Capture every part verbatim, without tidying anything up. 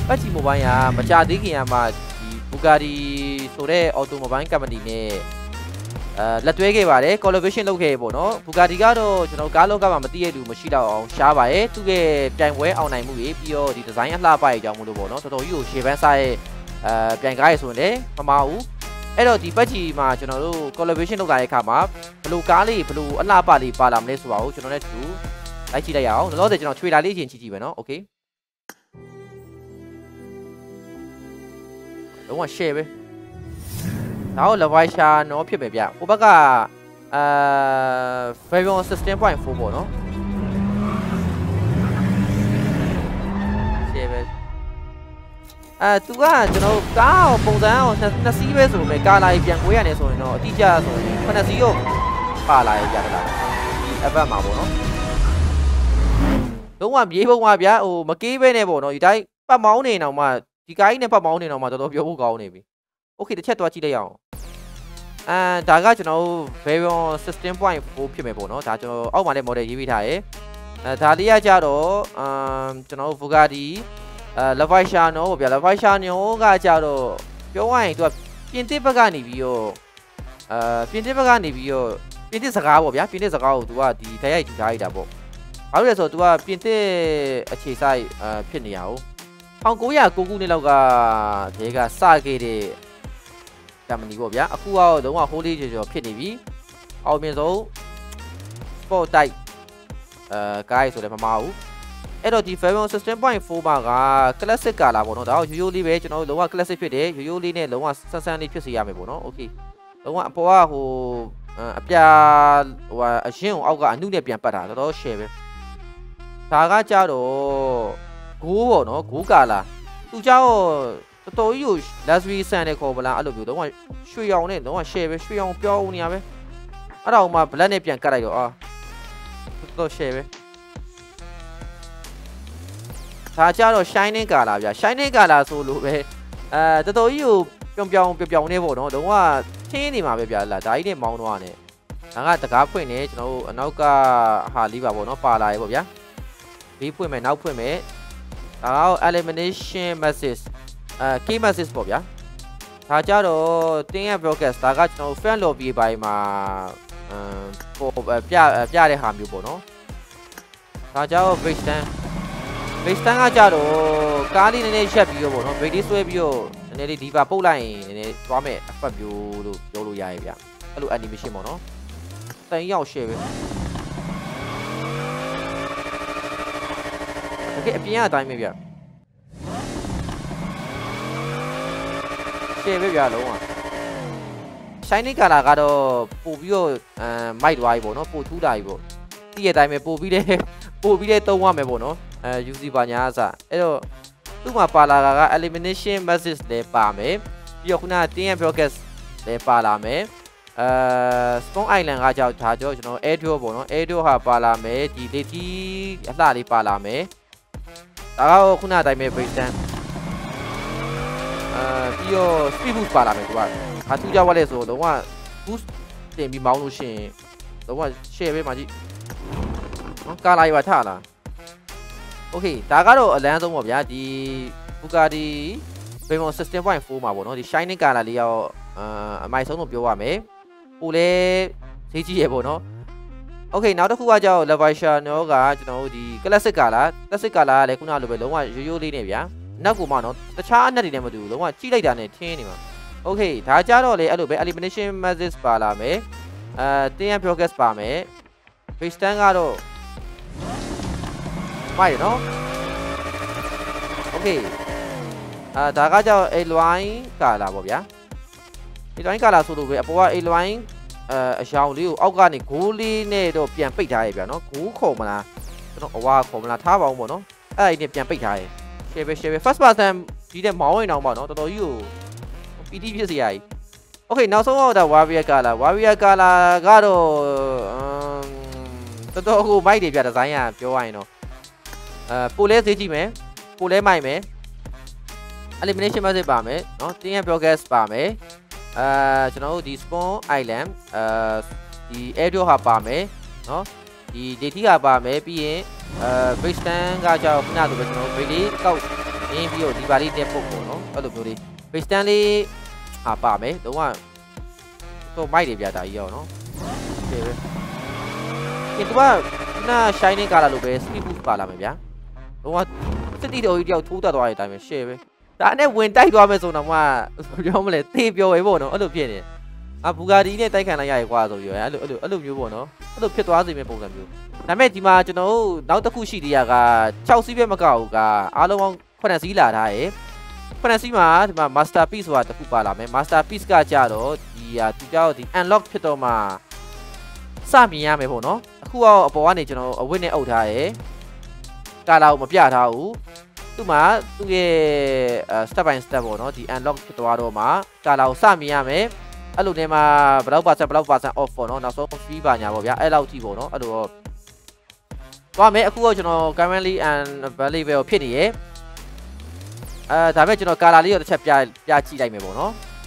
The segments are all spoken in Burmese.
ပတ်ချီမိုဘိုင်းကမကြသေးခင်ကမှဒီဘူဂါဒီဆိုတဲ့အော်တိုမိုဘိုင်းကမ္ပဏီနဲ့အဲလက်တွဲခဲ့ပါတယ် collaboration လုပ်ခဲ့ပေါ့နော်ဘူဂါဒီကတော့ကျွန်တော်ကားလောကမှာမသိရဘူးမရှိတော့အောင်ရှားပါတယ်သူ့ရဲ့ပြိုင်ပွဲအောင်နိုင်မှုကြီးပြီးတော့ဒီဒီဇိုင်းအလှပရဲ့အကြောင်းမလို့ပေါ့နော်တော်တော်ကြီးကိုရှေ့ပန်းစားရဲ့အဲပြိုင်ကားရဆိုရင်လည်းမမအောင်အဲ့တော့ဒီပတ်ချီမှာကျွန်တော်တို့ collaboration လုပ်လာတဲ့အခါမှာဘလို့ကားလေးဘလို့အလှပလေးပါလာမလဲဆိုတာကိုကျွန်တော်လည်းတူလိုက်ကြည့်လိုက်ရအောင်လောလောဆယ်ကျွန်တော် trailer လေးအရင်ကြည့်ကြည့်ပဲနော် okay လုံးဝ share ပဲနောက် level share နော်ဖြစ်ပဲဗျဟိုဘက်ကအာ Varion sixteen point four ပေါ့နော် share ပဲအဲသူကကျွန်တော်ကားပုံစံအောင်နှစ်စီးပဲဆိုပေမဲ့ကာလာကြီးပြန်ကွေးရတယ်ဆိုရင်တော့အတိအကျဆိုရင်ခုနှစ်စီးရောပါလာရကြတယ်လားဒီအဘတ်မှာပေါ့နော်လုံးဝမြေပုံပါဗျဟိုမကေးပဲနဲ့ပေါ့နော်ဒီတိုင်းပတ်မောင်းနေအောင်မှဒီကားကြီးနဲ့ပတ်မောင်းနေအောင်မှတော်တော်ပြောဖို့ကောင်းနေပြီโอเคတစ်ချက်သွားကြည့်လိုက်ရအောင်အဲဒါကကျွန်တော်တို့ Varion sixteen point four ဖြစ်မယ်ပေါ့နော်ဒါကျွန်တော်အောက်မှာလည်း model ရေးပေးထားရယ်အဲဒါလေးကကြတော့အမ်ကျွန်တော်တို့ Bugatti အဲ Levaisha နော်ပေါ့ဗျာ Levaisha နော်ကကြတော့ပြောရရင်သူကပြင်သစ်ဘက်ကနေပြီးတော့အဲပြင်သစ်ဘက်ကနေပြီးတော့ပြင်သစ်စကားပေါ့ဗျာပြင်သစ်စကားကိုသူကဒီဓာတ်ရိုက်ထူထားလိုက်တာပေါ့ဘာလို့လဲဆိုတော့သူကပြင်သစ်အခြေစိုက်အဲဖြစ်နေရအောင်one thousand nine hundred nineခုနှစ်လောက်ကဒီကစခဲ့တဲ့ကမ္ပဏီပေါ့ဗျာအခုကတော့လုံးဝ holy ကျော်ကျော်ဖြစ်နေပြီအောင်မြင်ဆုံး sport type အဲကားဆိုလည်းမမဘူးအဲ့တော့ဒီ Varion sixteen point four မှာက classic ကာလာပေါ့နော်ဒါတော့ရိုးရိုးလေးပဲကျွန်တော်တို့လုံးဝ classic ဖြစ်တယ်ရိုးရိုးလေးနဲ့လုံးဝဆန်းဆန်းလေးဖြစ်စေရမယ်ပေါ့နော် okay လုံးဝအပေါ်ကဟိုအပြာဟိုအရင်အောက်ကအနုနဲ့ပြန်ပတ်တာတော်တော် share ပဲဒါကကြတော့ဂိုးပေါ့နော်ဂိုးကာလာသူကြောင့်တော်တော်ကြီးကို luxury ဆန်တဲ့ခေါ်ပလားအဲ့လိုမျိုးတော့ရွှေရောင်နဲ့တော့ share ပဲရွှေရောင်ပြောနေရပဲအဲ့ဒါမှ black နဲ့ပြန်ကတ်လိုက်တော့အာတော်တော် share ပဲဒါကြတော့ shining ကာလာဗျာ shining ကာလာဆိုလို့ပဲအဲတော်တော်ကြီးကိုပြောင်ပြောင်ပြောင်ပြောင်နေပေါ့နော်တော့ထင်းနေမှာပဲဗျာလာဒါကြီးနဲ့မောင်းသွားတယ်ဒါကတကားဖွင့်နေကျွန်တော်တို့အနောက်ကဟာလေးပါပေါ့နော်ပါလာရေပေါ့ဗျာဒီဖွင့်မယ်နောက်ဖွင့်မယ်ဒါက elimination message အဲ key message ပေါ့ဗျာဒါကြတော့တင်းရဲ့ broadcast ဒါကကျွန်တော် fan lobby ဘိုင်းမှာအမ်ပေါ်ပြပြတဲ့ဟာမျိုးပေါ့နော်ဒါကြတော့ break stand break stand ကကြတော့ကားလေးနည်းနည်းရက်ပြီးတော့ပေါ့နော် break လေးဆွဲပြီးတော့နည်းနည်းလေးဒီပါပုတ်လိုက်ရင်နည်းနည်းသွားမယ်အဖက်မျိုးလို့ပြောလို့ရရဲ့ဗျအဲ့လို animation ပေါ့နော်တန်ရောက် share ပဲโอเคအပြင်ကအတိုင်းပဲဗျရှယ်ပဲဗျာလုံးဝ shining color ကတော့ပို့ပြီးတော့အဲမိုက်သွားပြီပေါ့နော်ပို့ထူးတာပြီပေါ့ဒီရဲ့အတိုင်းပဲပို့ပြီးတဲ့ပို့ပြီးတဲ့သုံးရမယ်ပေါ့နော်အဲ U C ပါညာအစအဲ့တော့သူ့မှာပါလာတာက elimination message လည်းပါမယ်ပြီးတော့ခုနကတင်းရဲ့ broadcast လည်းပါလာမယ်အဲ Stone Island ကကြောက်ဒါကြောကျွန်တော် air door ပေါ့နော် air door ဟာပါလာမယ်ဒီလေတီအလှလေးပါလာမယ်ဒါကခုနအတိုင်းပဲ break stand အာပြီးတော့ speed boost ပါလာမယ်သူကဟာသူကြောက်ရလဲဆိုတော့လုံးဝ boost တင်ပြီးမောင်းလို့ရှိရင်လုံးဝ share ပဲမှာကြည့်နော်ကာလာရွာထလာ okay ဒါကတော့အလန်းဆုံးပေါ့ဗျာဒီ Bugatti Varion sixteen point four မှာပေါ့နော်ဒီ shining color လေးရောအာအမိုက်ဆုံးလို့ပြောရမယ်ပိုလဲဈေးကြီးရပေါ့နော် okay နောက်တစ်ခုကကြောက် Levaisha နော်ကကျွန်တော်တို့ဒီ classic color classic color ကလည်းခုနလိုပဲလုံးဝရိုးရိုးလေးနဲ့ဗျာနောက်ကိုမှနော်တခြားအနက်တွေနဲ့မတူဘူးလုံးဝကြည့်လိုက်တာနဲ့ထင်းနေမှာ okay ဒါကြတော့လေအဲ့လိုပဲ elimination message ပါလာမယ်အဲတင်းရ broadcast ပါမယ် base stand ကတော့မိုက်နော် okay အာဒါကကြောက် A line ကာလာပေါ့ဗျာ A line ကာလာဆိုလို့ပဲအပေါ်က A line အဲအရောင်လေးကိုအောက်ကနေဂိုးလေးနဲ့တော့ပြန်ပိတ်ထားရဗျာနော်ဂိုးခေါ်မလားကျွန်တော်အဝါခေါ်မလားထားပါအောင်ပေါ့နော်အဲ့ဒီနဲ့ပြန်ပိတ်ထားရ share ပဲ share ပဲ first person ဒီတဲ့မောင်းရင်တော့ပေါ့နော်တော်တော်ကြီးကိုပီတိဖြစ်စေရည် okay နောက်ဆုံးတော့ဒါ Warrior Color Warrior Color ကတော့အမ်တော်တော်ကိုမိုက်တယ်ဗျဒီဇိုင်းကပြောရရင်တော့အဲပိုလဲသေးကြည့်မယ်ပိုလဲမိုက်မယ် elimination message ပါမယ်နော်တင်းရဲ့ broadcast ပါမယ်အဲကျွန်တော်တို့ဒီ Spawn Island အဲဒီ aerial ဟာပါမယ်နော်ဒီ data ကပါမယ်ပြီးရင်အဲ break stand ကကြောက်ခုနကဆိုပဲကျွန်တော်တို့ break လေးကောက်နင်းပြီးတော့ဒီပါလေးတက်ဖို့ပေါ့နော်အဲ့လိုမျိုးလေး base stand လေးဟာပါမယ်လုံးဝတော့မိုက်တယ်ဗျာဒါကြီးရောနော်โอเคပဲဒီကနာ shining color လို့ပဲ speed boost ပါလာမယ်ဗျာလုံးဝစစ်တီတော်ကြီးတယောက်ထိုးတက်သွားတဲ့အတိုင်းပဲ share ပဲဒါနဲ့ဝင်တိုက်သွားမယ်ဆိုတော့မှပြောမလဲသေပြောပဲပေါ့နော်အဲ့လိုဖြစ်နေအာဘူဂါဒီနဲ့တိုက်ခံလိုက်ရရကွာဆိုပြီးအဲ့လိုအဲ့လိုအဲ့လိုမျိုးပေါ့နော်အဲ့လိုဖြစ်သွားစေမယ့်ပုံစံမျိုးဒါပေမဲ့ဒီမှာကျွန်တော်တို့နောက်တစ်ခုရှိသေးရက၆စီးပဲမကောက်ဘူးကအားလုံးပေါင်း9စီးလာထားရယ်9စီးမှာဒီမှာ masterpiece ဆိုတာတစ်ခုပါလာမယ် masterpiece ကကြတော့ဒီဟာသူကြောက်ဒီ unlock ဖြစ်တော့မှစမြင်ရမယ်ပေါ့နော်အခုတော့အပေါ်ကနေကျွန်တော်အဝတ်နဲ့အုပ်ထားရယ်ကာလာကိုမပြထားဘူးသူ့မှာသူ့ရဲ့ step by step ပေါ့နော်ဒီ unlock ဖြစ်သွားတော့မှကာလာကိုစမြင်ရမယ်အဲ့လိုနဲ့မှာဘယ်လောက်ပါစက်ဘယ်လောက်ပါစက် off ပေါ့နော်နောက်ဆုံး free ပါညာပေါ့ဗျာအဲ့လောက်ကြည့်ပေါ့နော်အဲ့လိုတော့သွားမယ်အခုတော့ကျွန်တော် currently and available ဖြစ်နေရယ်အဲဒါပေမဲ့ကျွန်တော် color လေးတော့တစ်ချက်ပြပြကြည့်လိုက်မယ်ပေါ့နော်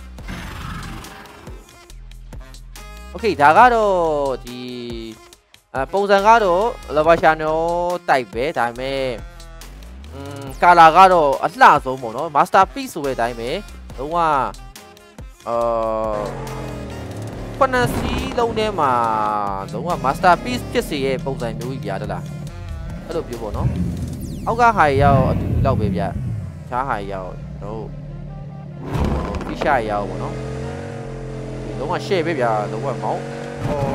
okay ဒါကတော့ဒီအပုံစံကတော့ Lavashano တိုက်ပဲဒါပေမဲ့อืม color ကတော့အလှဆုံးပေါ့နော် masterpiece ဆိုတဲ့အတိုင်းပဲလုံးဝအာခုနစီလုံးထဲမှာလုံးဝ masterpiece ဖြစ်စေရဲ့ပုံစံမျိုးကြီးပြရတယ်လားအဲ့လိုပြောပေါ့နော်အောက်ကဟာရောက်အတူလောက်ပဲဗျချားဟာရောက်တို့ဖိရှာရောက်ပေါ့နော်လုံးဝ share ပဲဗျလုံးဝမောင်းဟော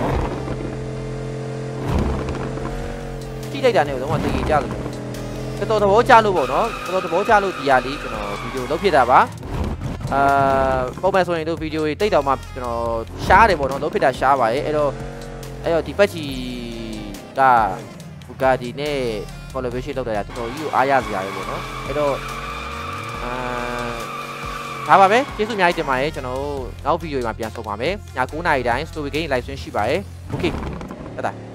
ကြည့်လိုက်တာနဲ့လုံးဝတည်ကြလို့တော်တော်သဘောကျလို့ပေါ့နော်တော်တော်သဘောကျလို့ဒီဟာလေးကျွန်တော်ဗီဒီယိုလုပ်ဖြစ်တာပါအာပုံမှန်ဆိုရင်တို့ဗီဒီယိုတွေတိတ်တောင်မှကျွန်တော်ရှားတယ်ပေါ့နော်လုံးဖြစ်တာရှားပါရဲ့အဲ့တော့အဲ့တော့ဒီပတ်ချီကဘူဂါဒီနဲ့ collaboration လုပ်တာတော်တော်ကြီးကိုအားရစရာပဲပေါ့နော်အဲ့တော့အာဒါပါပဲကျေးဇူးအများကြီးတင်ပါတယ်ကျွန်တော်တို့နောက်ဗီဒီယိုမှာပြန်ဆုံပါမယ်ည9နာရီတိုင်း story game live stream ရှိပါတယ် okay တတ်တာ